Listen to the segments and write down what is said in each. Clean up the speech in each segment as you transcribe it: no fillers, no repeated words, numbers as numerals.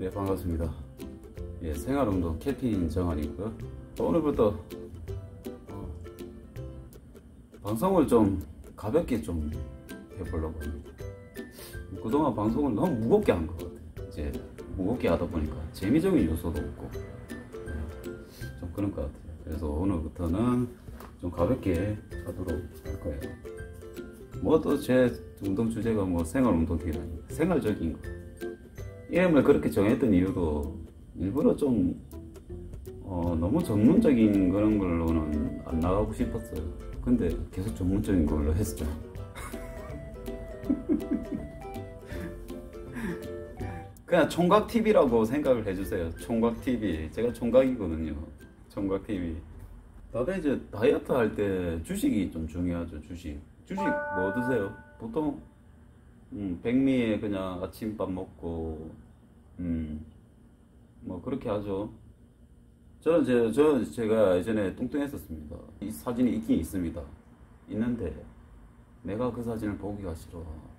네, 반갑습니다. 예, 생활운동 캡틴 정한이고요. 오늘부터 방송을 좀 가볍게 좀 해보려고 합니다. 그동안 방송을 너무 무겁게 한 것 같아요. 이제 무겁게 하다 보니까 재미적인 요소도 없고 좀 그런 것 같아요. 그래서 오늘부터는 좀 가볍게 하도록 할 거예요. 뭐 또 제 운동 주제가 뭐 생활운동이라니 생활적인 거. 이름을 그렇게 정했던 이유도 일부러 좀 너무 전문적인 그런 걸로는 안 나가고 싶었어요. 근데 계속 전문적인 걸로 했어요. 그냥 총각TV라고 생각을 해주세요. 총각TV. 제가 총각이거든요. 총각TV. 다들 이제 다이어트 할 때 주식이 좀 중요하죠. 주식 뭐 드세요? 보통 백미에 그냥 아침밥 먹고 뭐 그렇게 하죠. 저는 제가 예전에 뚱뚱했었습니다. 이 사진이 있긴 있습니다. 있는데 내가 그 사진을 보기가 싫어.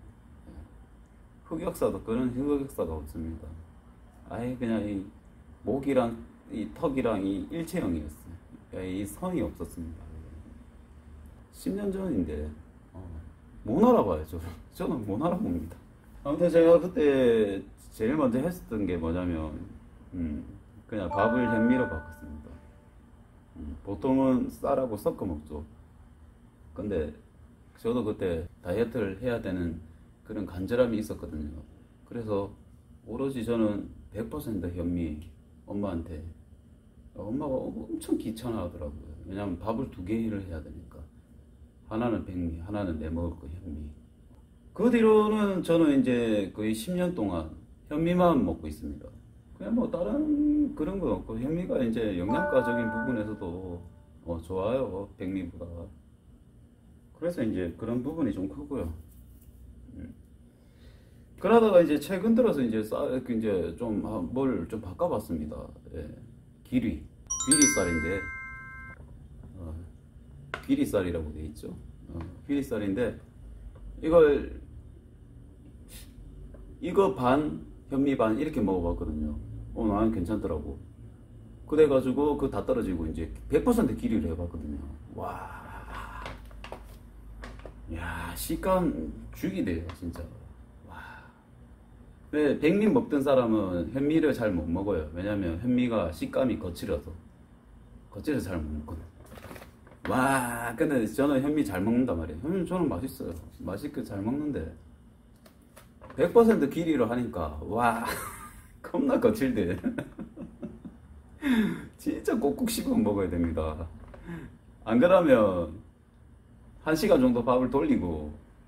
흑역사도 그런 흑역사가 없습니다. 아예 그냥 이 목이랑 이 턱이랑 이 일체형이었어요. 이 선이 없었습니다. 10년 전인데 못 알아봐요. 저는 못 알아봅니다. 아무튼 제가 그때 제일 먼저 했었던 게 뭐냐면 그냥 밥을 현미로 바꿨습니다. 보통은 쌀하고 섞어 먹죠. 근데 저도 그때 다이어트를 해야 되는 그런 간절함이 있었거든요. 그래서 오로지 저는 100% 현미. 엄마한테. 엄마가 엄청 귀찮아하더라고요. 왜냐면 밥을 2개를 해야 되니까. 하나는 백미, 하나는 내 먹을 거 현미. 그 뒤로는 저는 이제 거의 10년 동안 현미만 먹고 있습니다. 그냥 뭐 다른 그런 건 없고, 현미가 이제 영양가적인 부분에서도 좋아요, 백미보다. 그래서 이제 그런 부분이 좀 크고요. 그러다가 이제 최근 들어서 이제 좀 뭘 좀 바꿔봤습니다. 예. 귀리쌀인데 귀리쌀이라고 돼 있죠. 귀리쌀인데 이거 반 현미 반 이렇게 먹어봤거든요. 나는 괜찮더라고. 그래가지고 그거 다 떨어지고 이제 100% 귀리를 해봤거든요. 와, 야, 식감 죽이네요 진짜. 와. 왜 백미 먹던 사람은 현미를 잘 못 먹어요. 왜냐면 현미가 식감이 거칠어서 잘 못 먹거든. 와, 근데 저는 현미 잘 먹는단 말이에요. 현미 저는 맛있어요. 맛있게 잘 먹는데 100% 귀리로 하니까 와, 겁나 거칠대. 진짜 꼭꼭 씹어 먹어야 됩니다. 안 그러면 1시간 정도 밥을 돌리고,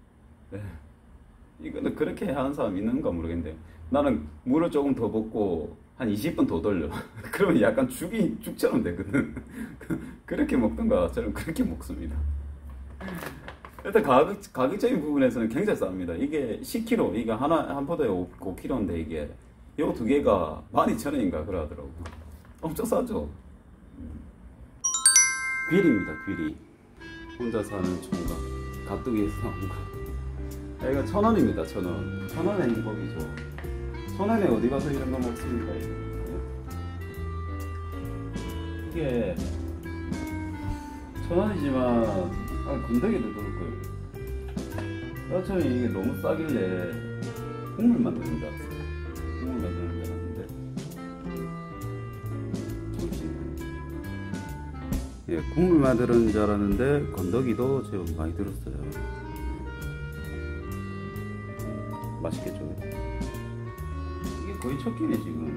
이거는 그렇게 하는 사람 있는가 모르겠는데, 나는 물을 조금 더 붓고 한 20분 더 돌려. 그러면 약간 죽처럼 되거든. 그렇게 먹던가 저는 그렇게 먹습니다. 일단 가격적인 부분에서는 굉장히 쌉니다. 이게 10kg, 이게 한 포도에 5kg인데 이게 요 2개가 12,000원인가 그러더라고. 엄청 싸죠. 귀리입니다. 귀리. 혼자 사는 총각. 가뜩이에서 나온 거. 이거 1,000원입니다. 1,000원. 1,000원의 행복이죠. 1,000원에 어디 가서 이런 거 먹습니까? 이게 1,000원이지만 건더기도 들을 거예요. 처음에 이게 너무 싸길래 국물 만드는 줄 알았어요. 국물 만드는 줄 알았는데 예, 국물 만드는 줄 알았는데 건더기도 좀 많이 들었어요. 맛있겠죠? 이게 거의 첫 끼네 지금.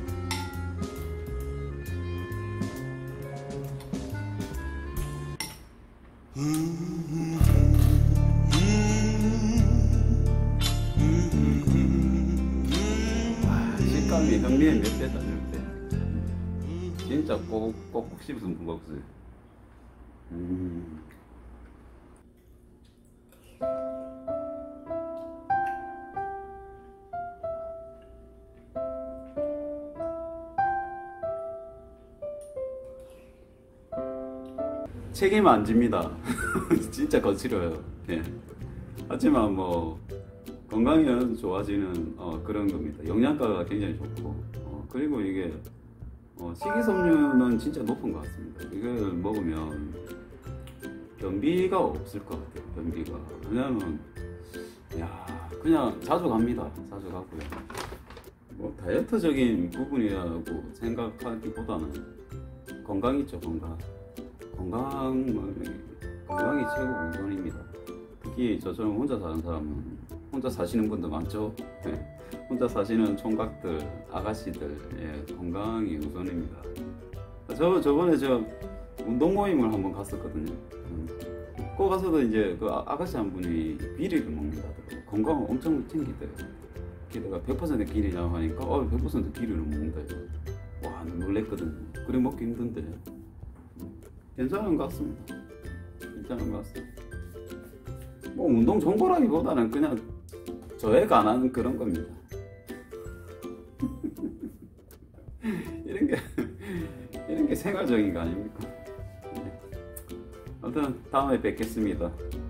식감이 현미에 몇 배다 몇 배. 진짜 꼭꼭 씹어서 먹었어요. 책임 안 집니다. 진짜 거칠어요. 예. 하지만 뭐 건강이 좋아지는 그런 겁니다. 영양가가 굉장히 좋고 그리고 이게 식이섬유는 진짜 높은 것 같습니다. 이걸 먹으면 변비가 없을 것 같아요. 변비가. 왜냐면 그냥 자주 갑니다. 자주 가고요. 뭐 다이어트적인 부분이라고 생각하기보다는 건강이죠. 건강이 최고 우선입니다. 특히 저처럼 혼자 사는 사람은, 혼자 사시는 분들 많죠. 네. 혼자 사시는 총각들, 아가씨들, 건강이 우선입니다. 저번에 운동 모임을 한번 갔었거든요. 그 가서도 이제 그 아가씨 한 분이 비리를 먹는다더라고요. 건강을 엄청 챙기더라고요. 게다가 100% 기리냐고 하니까 100% 기리를 먹는다. 와, 놀랬거든요. 그래 먹기 힘든데 괜찮은 것 같습니다. 괜찮은 것 같습니다. 뭐 운동 정보라기보다는 그냥 저해가 안 하는 그런 겁니다. 이런 게 생활적인 거 아닙니까? 네. 아무튼 다음에 뵙겠습니다.